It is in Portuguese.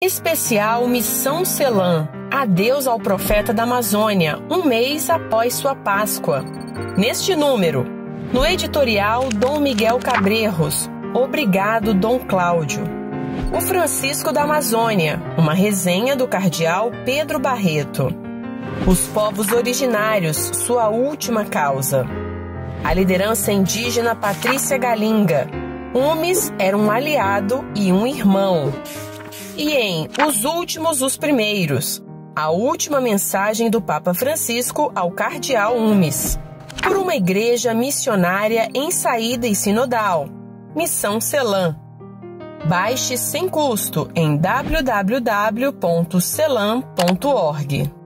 Especial Missão Celan. Adeus ao profeta da Amazônia, um mês após sua Páscoa. Neste número, no editorial Dom Miguel Cabrejos, Obrigado, Dom Cláudio. O Francisco da Amazônia, uma resenha do cardeal Pedro Barreto. Os povos originários, sua última causa. A liderança indígena Patrícia Galinga. Umes era um aliado e um irmão. E em Os Últimos, os Primeiros, a última mensagem do Papa Francisco ao cardeal Umes, por uma igreja missionária em saída e sinodal, Missão Celan. Baixe sem custo em www.celan.org.